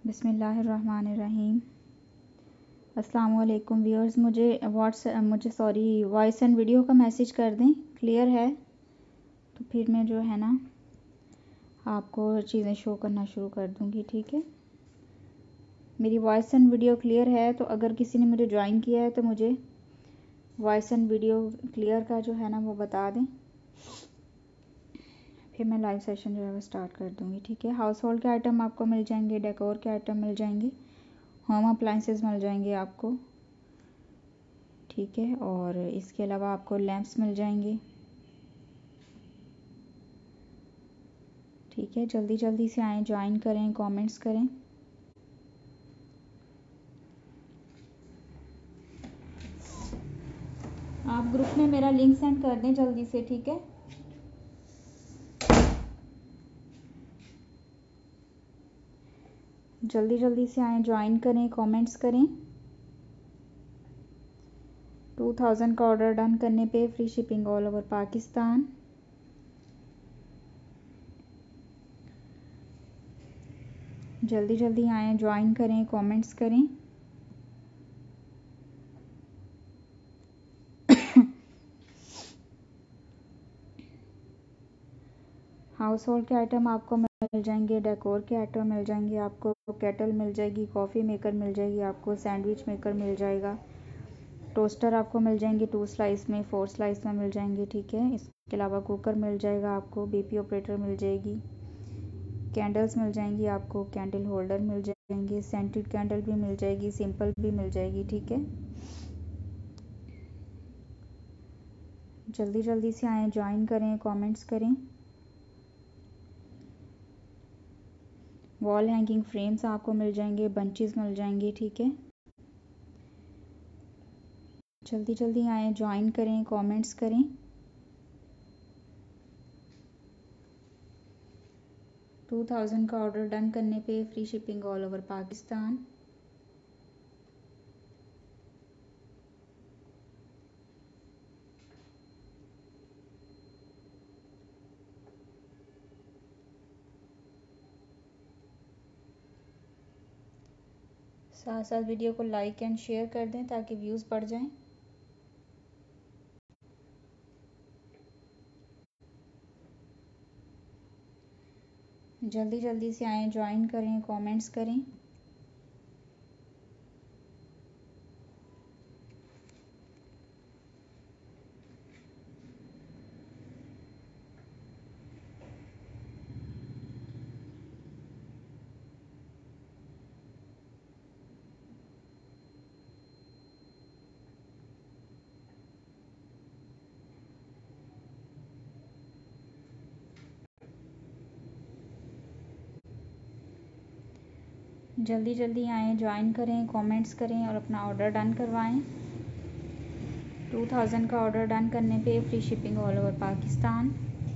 बिस्मिल्लाहिर्रहमानिर्रहीम। अस्सलाम वालेकुम व्यूअर्स, मुझे वॉइस एंड वीडियो का मैसेज कर दें, क्लियर है तो फिर मैं जो है ना आपको चीज़ें शो करना शुरू कर दूँगी। ठीक है, मेरी वॉइस एंड वीडियो क्लियर है तो अगर किसी ने मुझे ज्वाइन किया है तो मुझे वॉइस एंड वीडियो क्लियर का जो है ना वो बता दें, फिर मैं लाइव सेशन जो है वो स्टार्ट कर दूँगी। ठीक है, हाउस होल्ड के आइटम आपको मिल जाएंगे, डेकोर के आइटम मिल जाएंगे, होम अप्लाइंसेस मिल जाएंगे आपको। ठीक है, और इसके अलावा आपको लैंप्स मिल जाएंगे। ठीक है, जल्दी जल्दी से आएँ, ज्वाइन करें, कमेंट्स करें। आप ग्रुप में मेरा लिंक सेंड कर दें जल्दी से। ठीक है, जल्दी जल्दी से आएँ, ज्वाइन करें, कमेंट्स करें। 2000 का ऑर्डर डन करने पे free shipping all over Pakistan. जल्दी जल्दी आएँ, ज्वाइन करें, कमेंट्स करें। हाउस होल्ड के आइटम आपको मिल जाएंगे, डेकोर के आइटम मिल जाएंगे आपको, केटल मिल जाएगी, कॉफ़ी मेकर मिल जाएगी आपको, सैंडविच मेकर मिल जाएगा, टोस्टर आपको मिल जाएंगे 2 स्लाइस में, 4 स्लाइस में मिल जाएंगे। ठीक है, इसके अलावा कुकर मिल जाएगा आपको, बीपी ऑपरेटर मिल जाएगी, कैंडल्स मिल जाएंगी आपको, कैंडल होल्डर मिल जाएंगे, सेंटेड कैंडल भी मिल जाएगी, सिंपल भी मिल जाएगी। ठीक है, जल्दी जल्दी से आएँ, ज्वाइन करें, कमेंट्स करें। वॉल हैंगिंग फ्रेम्स आपको मिल जाएंगे, बंचेस मिल जाएंगे। ठीक है, जल्दी जल्दी आएँ, ज्वाइन करें, कमेंट्स करें। $2000 का ऑर्डर डन करने पे free shipping all over Pakistan. साथ साथ वीडियो को लाइक एंड शेयर कर दें ताकि व्यूज़ बढ़ जाएं। जल्दी जल्दी से आएँ, ज्वाइन करें, कमेंट्स करें। जल्दी जल्दी आएँ, ज्वाइन करें, कमेंट्स करें और अपना ऑर्डर डन करवाएं। 2000 का ऑर्डर डन करने पे free shipping all over Pakistan.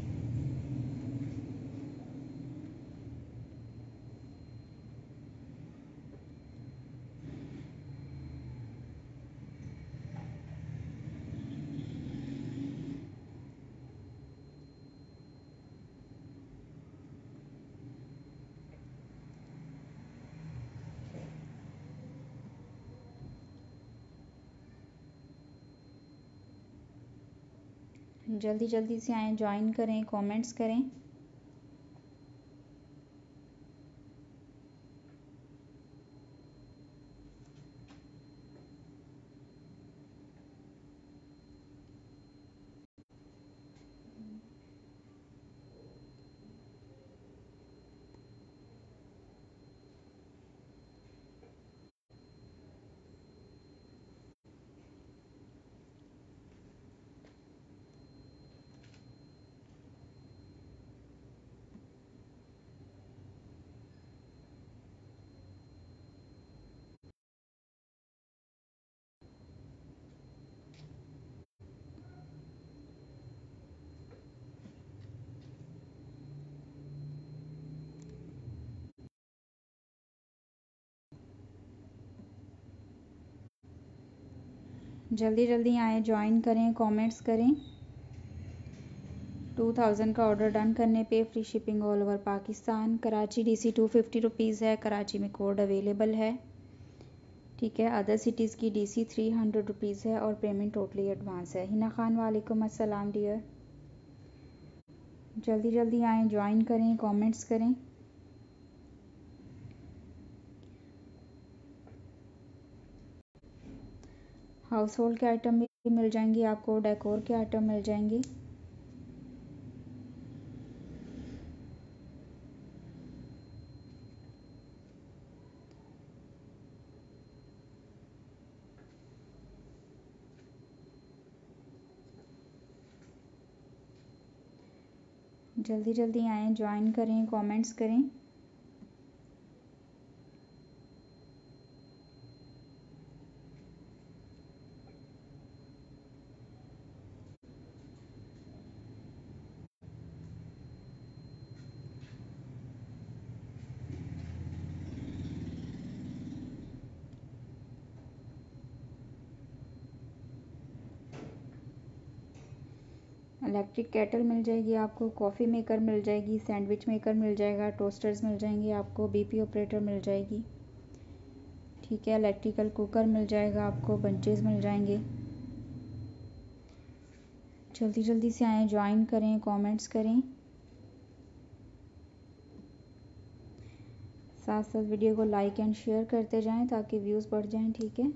जल्दी जल्दी से आएँ, ज्वाइन करें, कमेंट्स करें। जल्दी जल्दी आएँ, ज्वाइन करें, कमेंट्स करें। 2000 का ऑर्डर डन करने पे free shipping all over Pakistan. Karachi DC 250 rupees है, कराची में कोड अवेलेबल है। ठीक है, अदर सिटीज़ की DC 300 रुपीज़ है और पेमेंट टोटली एडवांस है। हिना खान वालेकुम अस्सलाम डियर, जल्दी जल्दी आएँ, ज्वाइन करें, कमेंट्स करें। हाउस होल्ड के आइटम भी मिल जाएंगे आपको, डेकोर के आइटम मिल जाएंगे। जल्दी जल्दी आएँ, ज्वाइन करें, कमेंट्स करें। इलेक्ट्रिक केटल मिल जाएगी आपको, कॉफ़ी मेकर मिल जाएगी, सैंडविच मेकर मिल जाएगा, टोस्टर्स मिल जाएंगे आपको, BP ऑपरेटर मिल जाएगी। ठीक है, इलेक्ट्रिकल कुकर मिल जाएगा आपको, बंचेस मिल जाएंगे। जल्दी जल्दी से आएँ, ज्वाइन करें, कमेंट्स करें। साथ साथ वीडियो को लाइक एंड शेयर करते जाएं ताकि व्यूज़ बढ़ जाएं। ठीक है,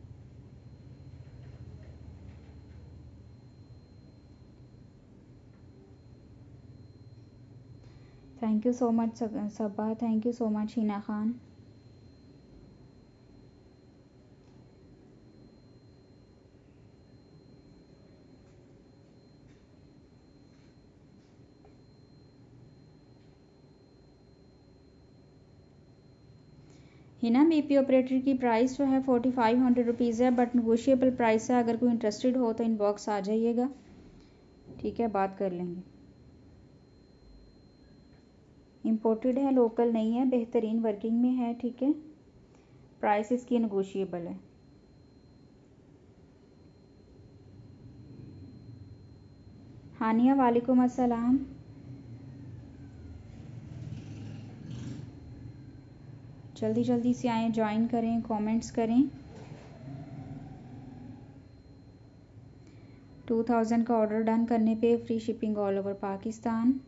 thank you so much Saba, thank you so much Hina Khan. Hina, BP operator की प्राइस जो है 4500 रुपीज़ है, बट नेगोशिएबल प्राइस है। अगर कोई इंटरेस्टेड हो तो इनबॉक्स आ जाइएगा। ठीक है, बात कर लेंगे। इम्पोर्टेड है, लोकल नहीं है, बेहतरीन वर्किंग में है। ठीक है, प्राइस इसकी नेगोशिएबल है। हानिया वालेकुम अस्सलाम। जल्दी जल्दी से आएँ, ज्वाइन करें, कमेंट्स करें। 2000 का ऑर्डर डन करने पे free shipping all over Pakistan.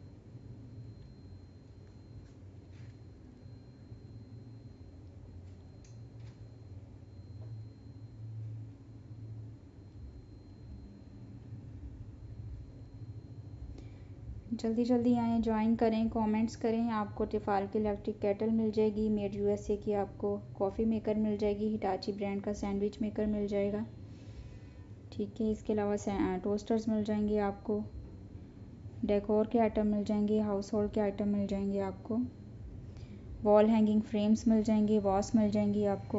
जल्दी जल्दी आएँ, ज्वाइन करें, कमेंट्स करें। आपको टिफ़ाल की इलेक्ट्रिक केटल मिल जाएगी, मेड USA की आपको कॉफ़ी मेकर मिल जाएगी, हिटाची ब्रांड का सैंडविच मेकर मिल जाएगा। ठीक है, इसके अलावा टोस्टर्स मिल जाएंगे आपको, डेकोर के आइटम मिल जाएंगे, हाउस होल्ड के आइटम मिल जाएंगे आपको, वॉल हैंगिंग फ्रेम्स मिल जाएंगे, वॉस मिल जाएंगी आपको।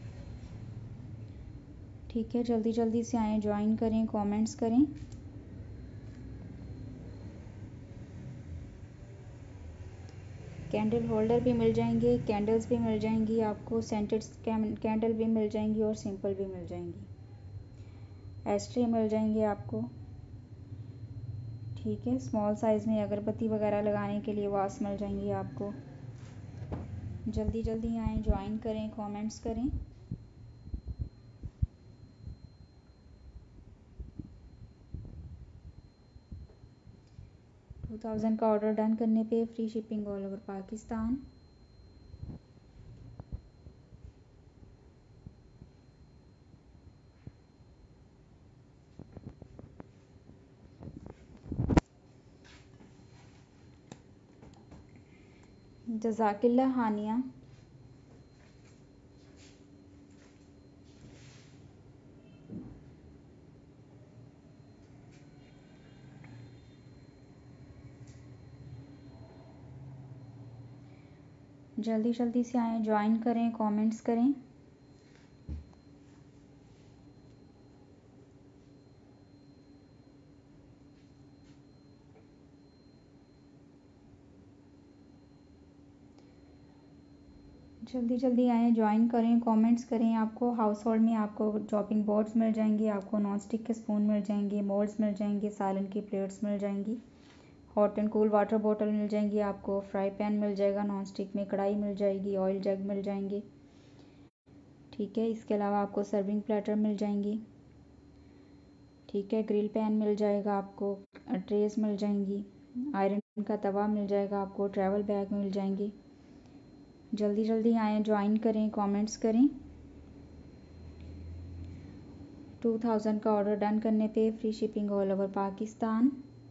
ठीक है, जल्दी जल्दी से आएँ, ज्वाइन करें, कमेंट्स करें। कैंडल होल्डर भी मिल जाएंगे, कैंडल्स भी मिल जाएंगी आपको, सेंटेड कैंडल भी मिल जाएंगी और सिंपल भी मिल जाएंगी। एस्ट्रे मिल जाएंगे आपको। ठीक है, स्मॉल साइज़ में अगरबत्ती वगैरह लगाने के लिए वास मिल जाएंगी आपको। जल्दी जल्दी आएँ, ज्वाइन करें, कमेंट्स करें। $2000 का ऑर्डर डन करने पे free shipping all over Pakistan. जज़ाकिल्ला हानिया। जल्दी जल्दी से आएँ, ज्वाइन करें, कमेंट्स करें। जल्दी जल्दी आएँ, ज्वाइन करें, कमेंट्स करें। आपको हाउस होल्ड में आपको चॉपिंग बोर्ड्स मिल जाएंगे, आपको नॉन स्टिक के स्पून मिल जाएंगे, मोल्ड्स मिल जाएंगे, सालन की प्लेट्स मिल जाएंगी। Hot and cool water bottle मिल जाएंगी आपको, फ्राई पैन मिल जाएगा, नॉन स्टिक में कढ़ाई मिल जाएगी, ऑयल जग मिल जाएंगे। ठीक है, इसके अलावा आपको सर्विंग प्लेटर मिल जाएंगी। ठीक है, ग्रिल पैन मिल जाएगा आपको, ट्रेस मिल जाएंगी, आयरन का तवा मिल जाएगा आपको, ट्रैवल बैग मिल जाएंगे। जल्दी जल्दी आएँ, ज्वाइन करें, कमेंट्स करें। 2000 का ऑर्डर डन करने पे free shipping all over Pakistan.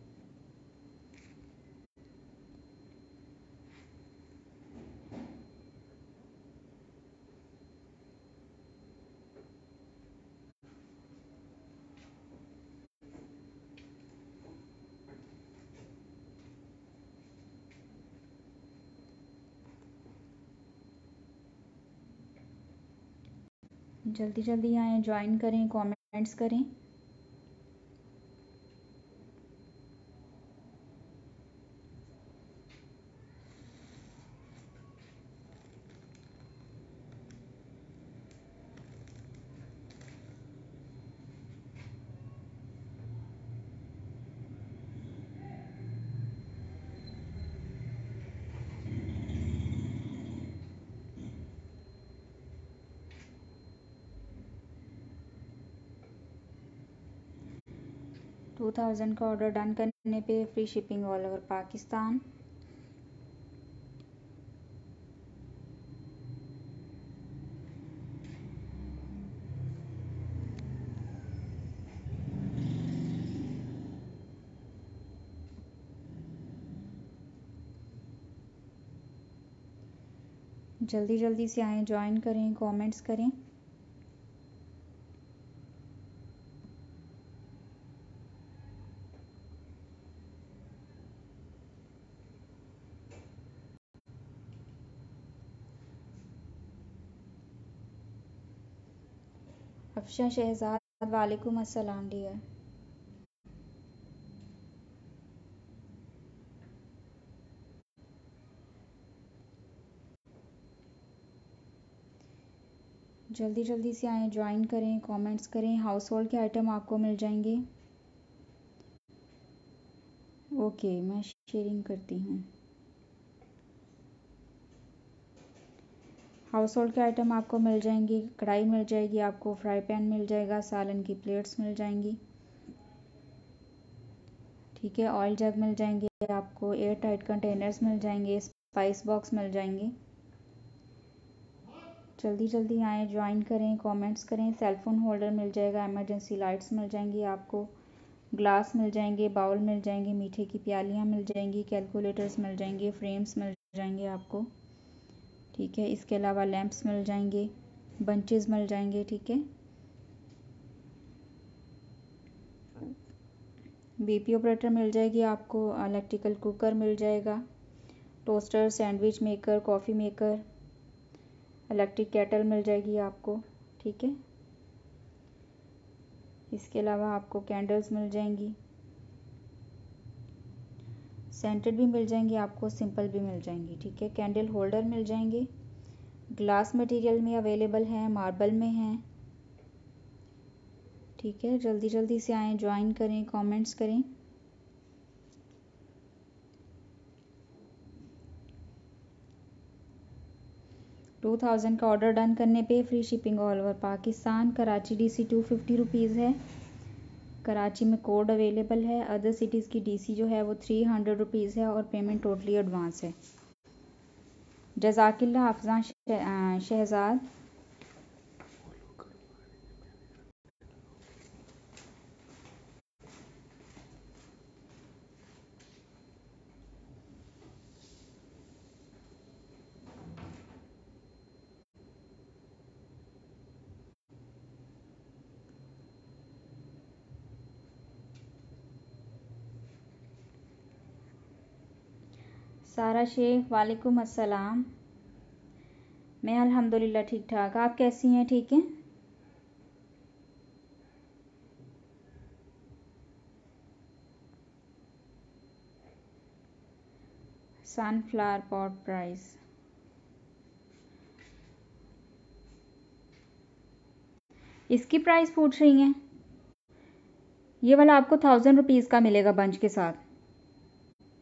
जल्दी जल्दी आएँ, ज्वाइन करें, कमेंट्स करें। टू 2000 का ऑर्डर डन करने पे free shipping all over Pakistan. जल्दी जल्दी से आएँ, ज्वाइन करें, कमेंट्स करें। अफशा शहजाद, वालेकुम अस्सलाम डियर। जल्दी जल्दी से आएँ, ज्वाइन करें, कमेंट्स करें। हाउस होल्ड के आइटम आपको मिल जाएंगे। ओके, मैं शेयरिंग करती हूँ। हाउस होल्ड के आइटम आपको मिल जाएंगी, कढ़ाई मिल जाएगी आपको, फ्राई पैन मिल जाएगा, सालन की प्लेट्स मिल जाएंगी। ठीक है, ऑयल जग मिल जाएंगे आपको, एयर टाइट कंटेनर्स मिल जाएंगे, स्पाइस बॉक्स मिल जाएंगे। जल्दी जल्दी आएँ, ज्वाइन करें, कमेंट्स करें। सेलफोन होल्डर मिल जाएगा, इमरजेंसी लाइट्स मिल जाएंगी आपको, ग्लास मिल जाएंगे, बाउल मिल जाएंगे, मीठे की प्यालियाँ मिल जाएंगी, कैलकुलेटर्स मिल जाएंगे, फ्रेम्स मिल जाएंगे आपको। ठीक है, इसके अलावा लैंप्स मिल जाएंगे, बंचेस मिल जाएंगे। ठीक है, बीपी ऑपरेटर मिल जाएगी आपको, इलेक्ट्रिकल कुकर मिल जाएगा, toaster, sandwich maker, coffee maker, electric kettle मिल जाएगी आपको। ठीक है, इसके अलावा आपको कैंडल्स मिल जाएंगी, सेंटेड भी मिल जाएंगी आपको, सिंपल भी मिल जाएंगी। ठीक है, कैंडल होल्डर मिल जाएंगे, ग्लास मटेरियल में अवेलेबल हैं, मार्बल में हैं। ठीक है, जल्दी जल्दी से आएँ, ज्वाइन करें, कमेंट्स करें। $2000 का ऑर्डर डन करने पे free shipping all over Pakistan. Karachi DC 250 rupees है, कराची में कोड अवेलेबल है। अदर सिटीज़ की DC जो है वो 300 रुपीज़ है और पेमेंट टोटली एडवांस है। जज़ाकिल्ला अफजा शहजाद। सारा शेख, वालेकुम अस्सलाम। मैं अल्हम्दुलिल्लाह ठीक ठाक, आप कैसी हैं? ठीक हैं। सनफ्लावर पॉट प्राइस इसकी प्राइस पूछ रही हैं? ये वाला आपको 1000 रुपीज़ का मिलेगा बंच के साथ।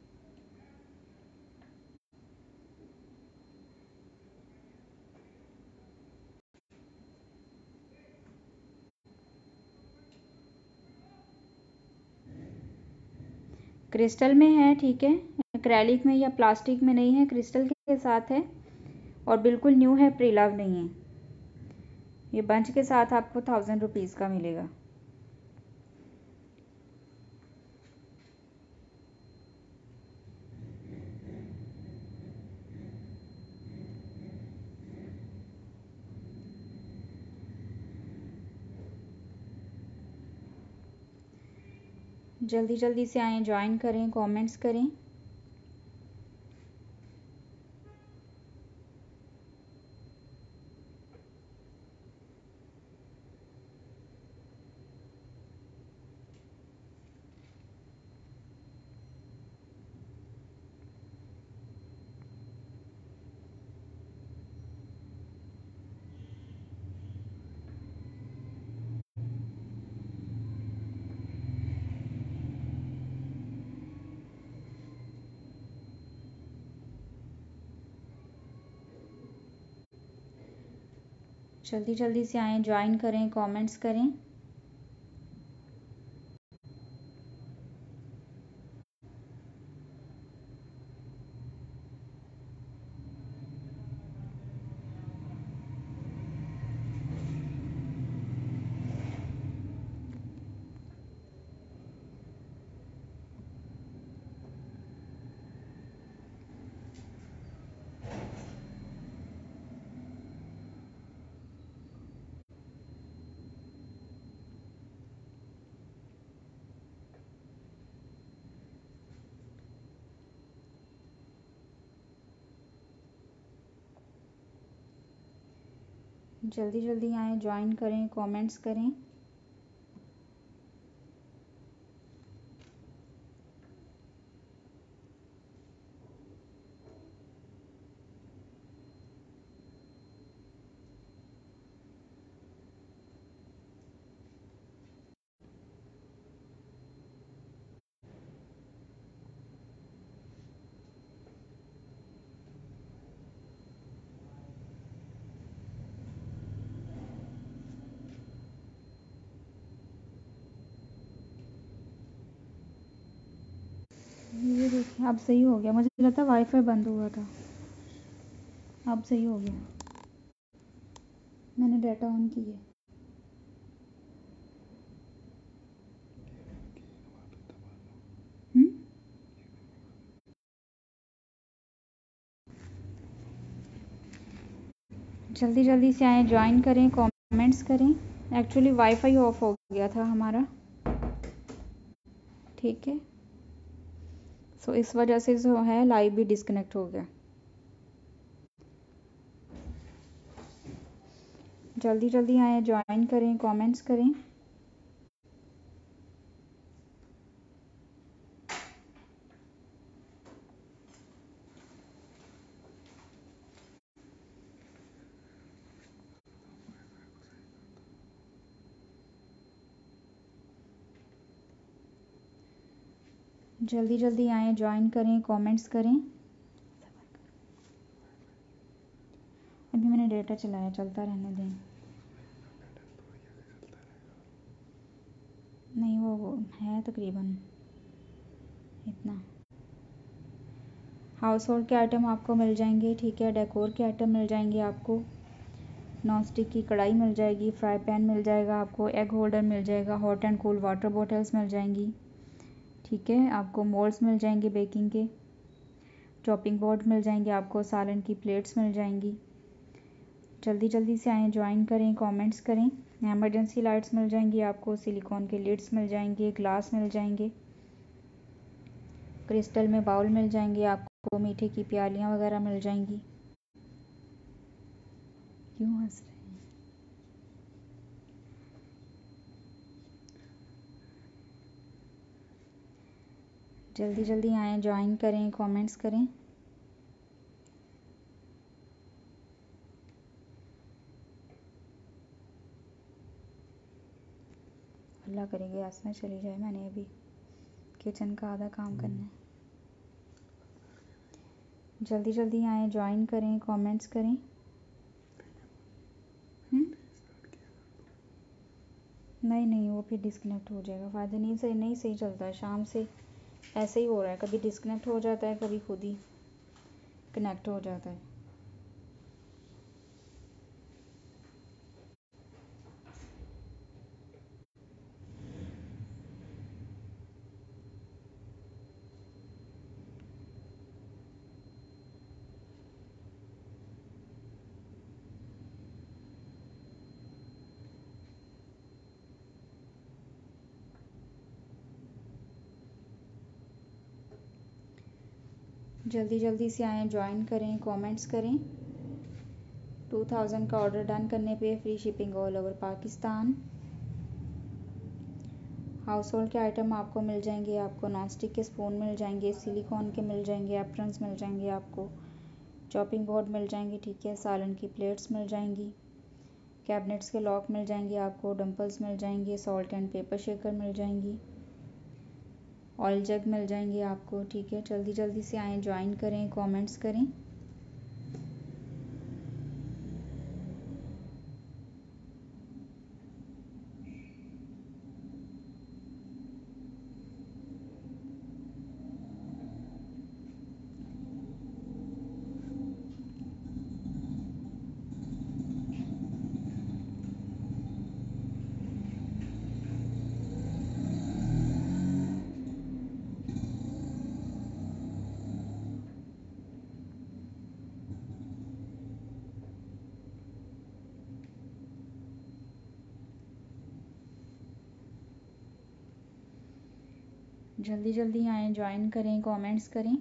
क्रिस्टल में है, ठीक है, एक्रेलिक में या प्लास्टिक में नहीं है, क्रिस्टल के साथ है और बिल्कुल न्यू है, प्री लव नहीं है। ये बंच के साथ आपको 1000 रुपीज़ का मिलेगा। जल्दी जल्दी से आएँ, ज्वाइन करें, कमेंट्स करें। जल्दी जल्दी से आएँ, ज्वाइन करें, कमेंट्स करें। जल्दी जल्दी आएँ, ज्वाइन करें, कमेंट्स करें। ये देखिए, अब सही हो गया। मुझे लगता वाईफाई बंद हुआ था, अब सही हो गया। मैंने डाटा ऑन किया। जल्दी जल्दी से आएँ, ज्वाइन करें, कमेंट्स करें। एक्चुअली वाईफाई ऑफ हो गया था हमारा, ठीक है, सो इस वजह से जो है लाइव भी डिस्कनेक्ट हो गया। जल्दी जल्दी आएँ, ज्वाइन करें, कमेंट्स करें। जल्दी जल्दी आएँ, ज्वाइन करें, कमेंट्स करें। अभी मैंने डेटा चलाया, चलता रहने दें। नहीं, वो है तकरीबन इतना। हाउस होल्ड के आइटम आपको मिल जाएंगे, ठीक है, डेकोर के आइटम मिल जाएंगे आपको, नॉन स्टिक की कढ़ाई मिल जाएगी, फ्राई पैन मिल जाएगा आपको, एग होल्डर मिल जाएगा, hot and cool water bottles मिल जाएंगी, ठीक है, आपको मोल्ड्स मिल जाएंगे बेकिंग के, चॉपिंग बोर्ड मिल जाएंगे आपको, सालन की प्लेट्स मिल जाएंगी। जल्दी जल्दी से आएँ, ज्वाइन करें, कमेंट्स करें। एमरजेंसी लाइट्स मिल जाएंगी आपको, सिलिकॉन के लिड्स मिल जाएंगे, ग्लास मिल जाएंगे, क्रिस्टल में बाउल मिल जाएंगे आपको, मीठे की प्यालियाँ वगैरह मिल जाएंगी। क्यों हंस रहे हैं? जल्दी जल्दी आएँ, ज्वाइन करें, कमेंट्स करें। अल्लाह करे गैस ना चली जाए, मैंने अभी किचन का आधा काम करना है। जल्दी जल्दी आएँ, ज्वाइन करें, कमेंट्स करें। नहीं नहीं, वो फिर डिस्कनेक्ट हो जाएगा, फ़ायदा नहीं, सही नहीं, सही चलता है, शाम से ऐसे ही हो रहा है, कभी डिस्कनेक्ट हो जाता है, कभी खुद ही कनेक्ट हो जाता है। जल्दी जल्दी से आएँ, ज्वाइन करें, कमेंट्स करें। 2000 का ऑर्डर डन करने पे free shipping all over Pakistan. Household के आइटम आपको मिल जाएंगे, आपको नॉन स्टिक के स्पून मिल जाएंगे, सिलिकॉन के मिल जाएंगे, एप्रन्स मिल जाएंगे, आपको चॉपिंग बोर्ड मिल जाएंगे, ठीक है, सालन की प्लेट्स मिल जाएंगी, कैबिनेट्स के लॉक मिल जाएंगे, आपको डंपल्स मिल जाएंगे, सॉल्ट एंड पेपर शेकर मिल जाएंगी, ऑयल जग मिल जाएंगे आपको, ठीक है। जल्दी जल्दी से आएँ, ज्वाइन करें, कमेंट्स करें। जल्दी जल्दी आएँ, ज्वाइन करें, कमेंट्स करें।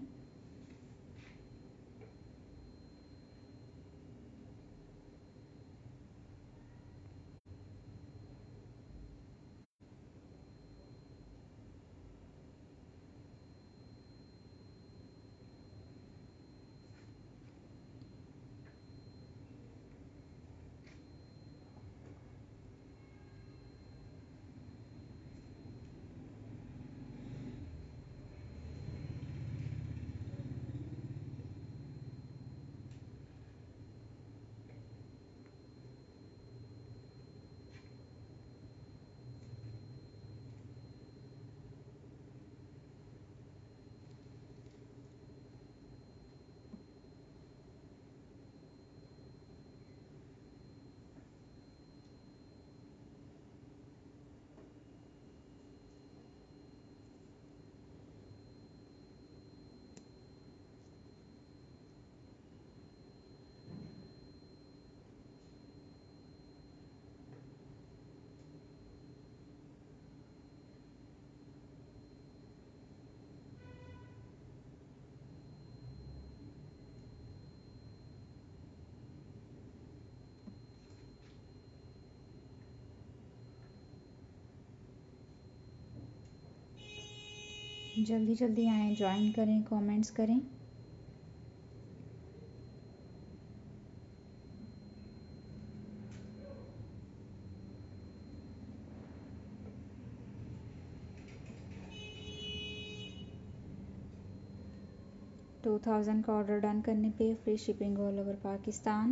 जल्दी जल्दी आएँ, ज्वाइन करें, कमेंट्स करें। टू 2000 का ऑर्डर डन करने पे free shipping all over Pakistan.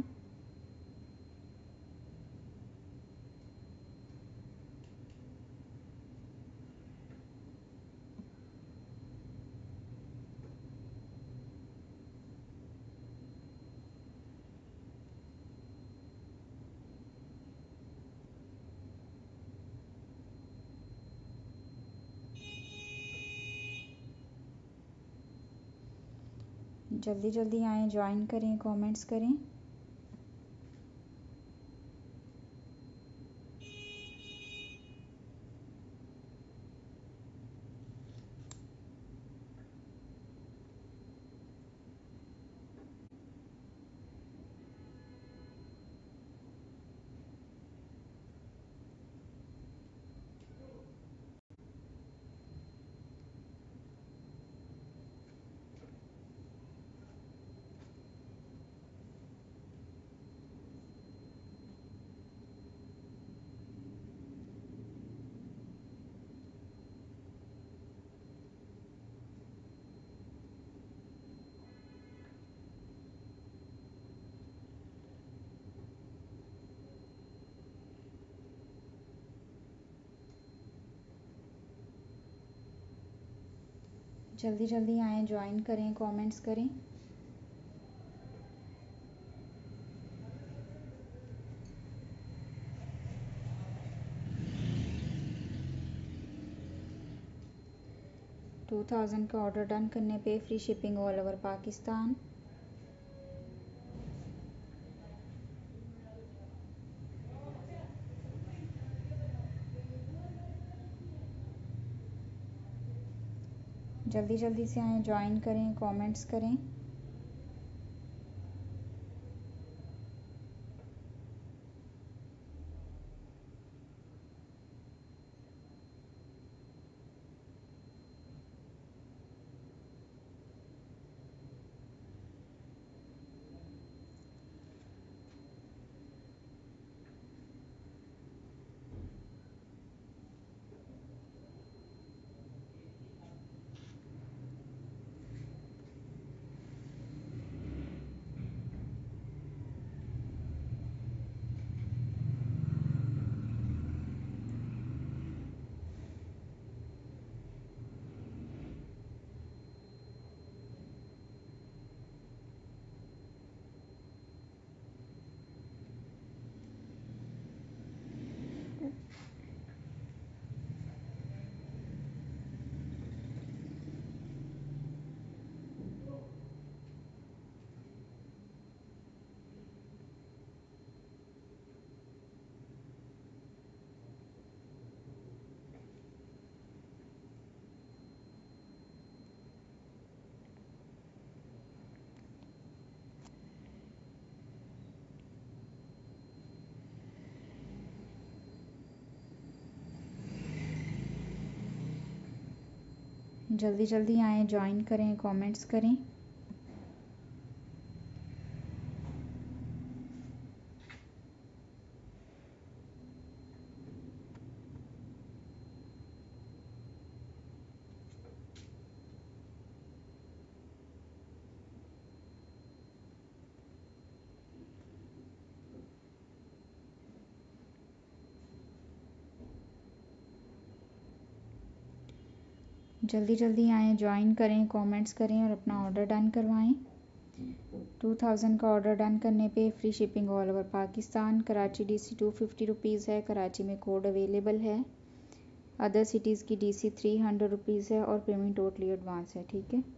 जल्दी जल्दी आएँ, ज्वाइन करें, कमेंट्स करें। जल्दी जल्दी आएँ, ज्वाइन करें, कमेंट्स करें। $2000 का ऑर्डर डन करने पे free shipping all over Pakistan. जल्दी जल्दी से आएँ, ज्वाइन करें, कमेंट्स करें। जल्दी जल्दी आएँ, ज्वाइन करें, कमेंट्स करें। जल्दी जल्दी आएँ, ज्वाइन करें, कमेंट्स करें और अपना ऑर्डर डन करवाएं। 2000 का ऑर्डर डन करने पे free shipping all over Pakistan. Karachi DC 250 rupees है, कराची में कोड अवेलेबल है। अदर सिटीज़ की DC 300 रुपीज़ है और पेमेंट टोटली एडवांस है, ठीक है।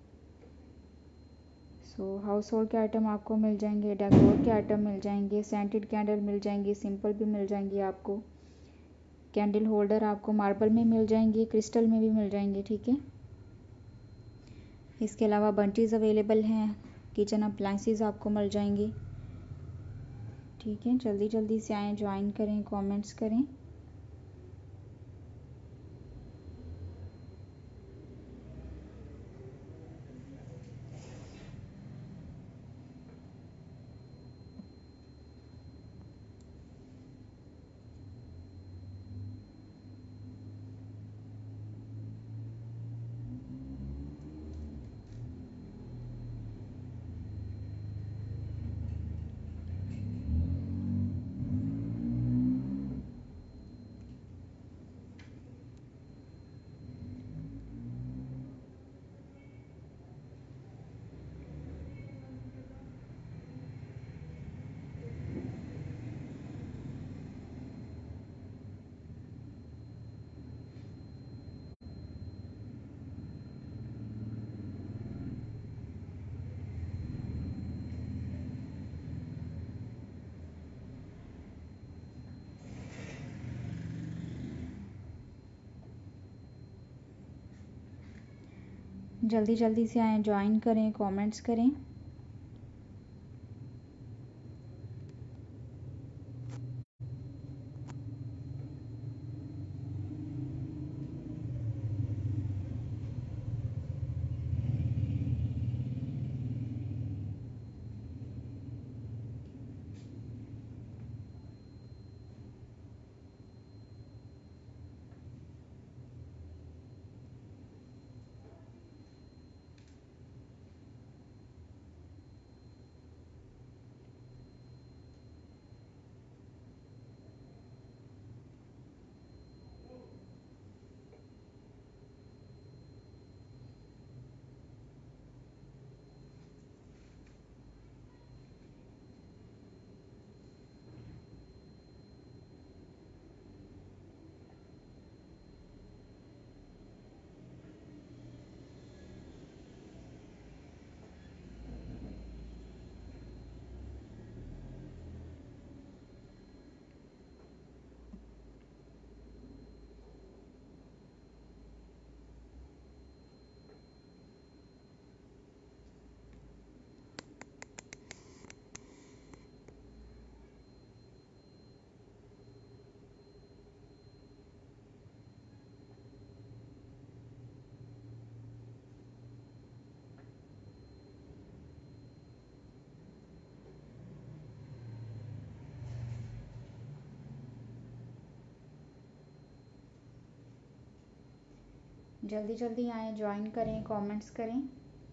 सो हाउस होल्ड के आइटम आपको मिल जाएंगे, डेकोर के आइटम मिल जाएंगे, सेंटेड कैंडल मिल जाएंगी, सिंपल भी मिल जाएंगी आपको। कैंडल होल्डर आपको मार्बल में मिल जाएंगी, क्रिस्टल में भी मिल जाएंगे, ठीक है। इसके अलावा बंटीज़ अवेलेबल हैं, किचन अप्लाइंसेस आपको मिल जाएंगी, ठीक है। जल्दी जल्दी से आएँ, ज्वाइन करें, कमेंट्स करें। जल्दी जल्दी से आएँ, ज्वाइन करें, कमेंट्स करें। जल्दी जल्दी आएँ, ज्वाइन करें, कमेंट्स करें।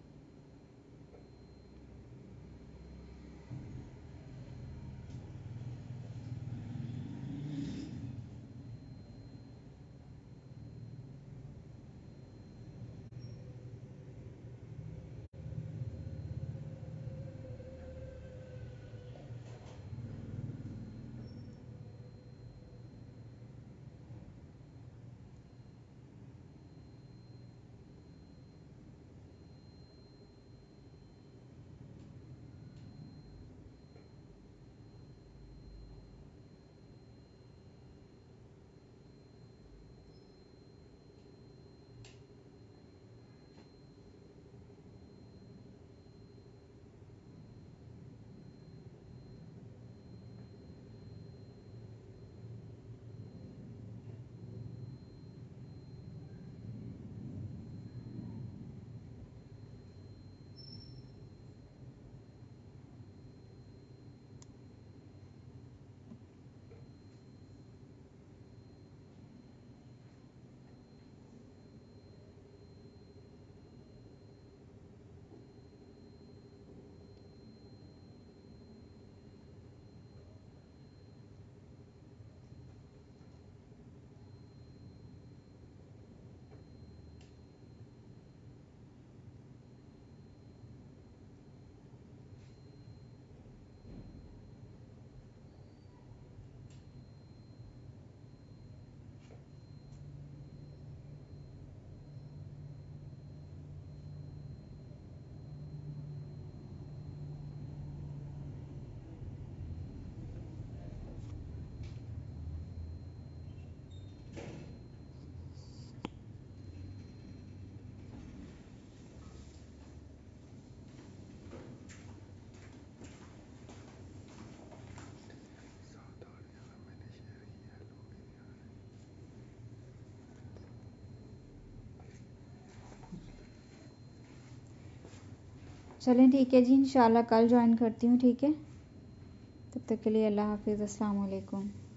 चलें ठीक है जी, इंशाल्लाह कल ज्वाइन करती हूँ, ठीक है। तब तक के लिए अल्लाह हाफिज़, अस्सलाम वालेकुम।